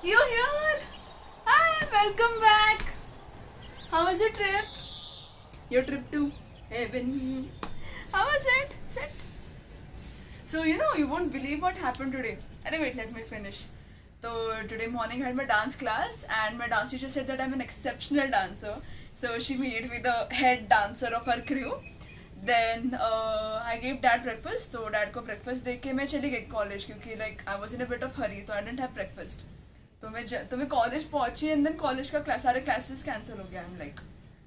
You here? Hi, welcome back. How was your trip? Your trip to heaven. How was it? Sit. So you won't believe what happened today. Anyway, wait, let me finish. So today morning I had my dance class and my dance teacher said that I'm an exceptional dancer. So she made me the head dancer of her crew. Then I gave dad breakfast. तो dad को breakfast दे के मैं चली गई college क्योंकि like I was in a bit of hurry तो I didn't have breakfast. तो मैं college पहुंची and then college का सारे classes cancel हो गया. I'm like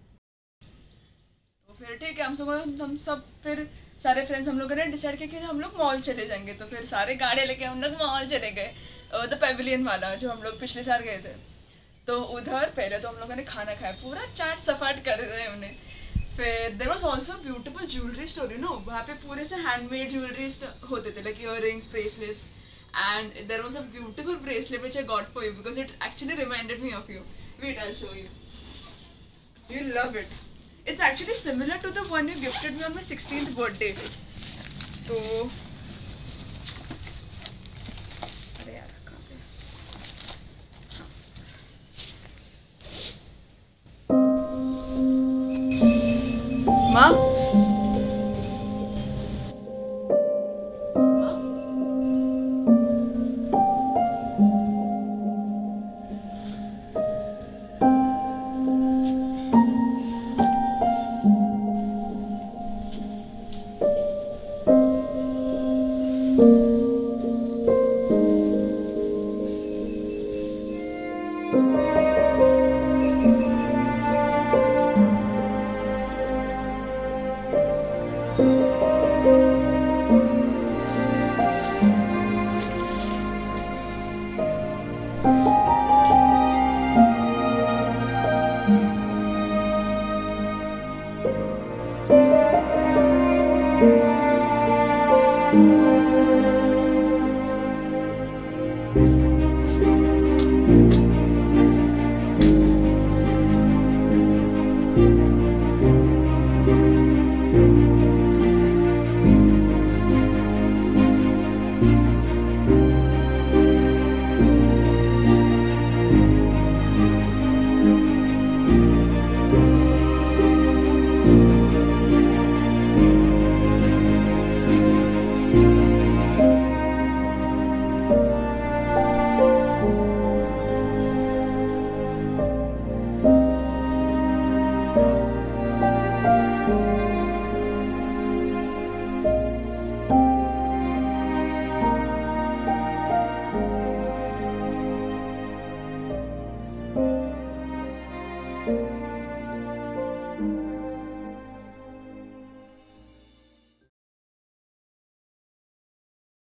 तो फिर ठीक है हम सब फिर सारे फ्रेंड्स हम लोगों ने डिसाइड किया कि हम लोग मॉल चले जाएंगे. तो फिर सारे गाड़ी लेके हम लोग मॉल चले गए. द पेविलियन वाला जो हम लोग पिछले साल गए थे. तो उधर पहले तो हम लोगों ने खाना खाया, पूरा चाट सपाट कर रहे उन्हें. फिर there was also beautiful jewellery store वहाँ पे पूरे से हैंडमेड ज्वेलरी होते थे like earrings, bracelets. And there was a beautiful bracelet which I got for you because it actually reminded me of you. Wait, I'll show you. You'll love it. It's actually similar to the one you gifted me on my 16th birthday. तो अरे यार कहाँ पे? माँ?